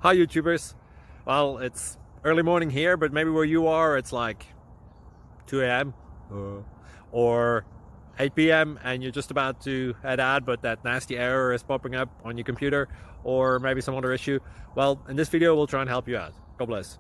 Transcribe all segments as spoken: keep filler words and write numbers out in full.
Hi YouTubers. Well, it's early morning here, but maybe where you are it's like two A M Uh, or eight P M and you're just about to head out, but that nasty error is popping up on your computer, or maybe some other issue. Well, in this video we'll try and help you out. God bless.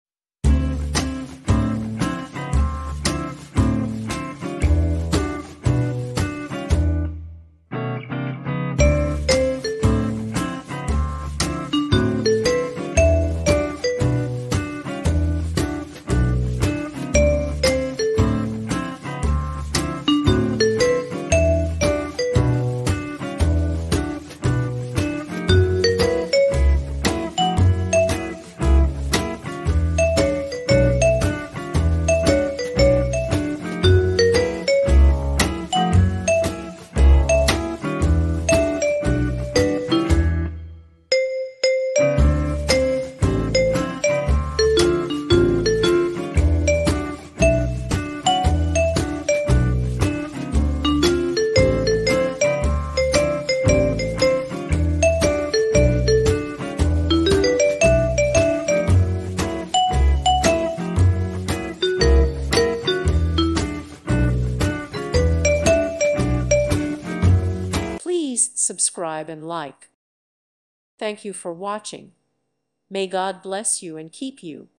Please subscribe and like. Thank you for watching. May God bless you and keep you.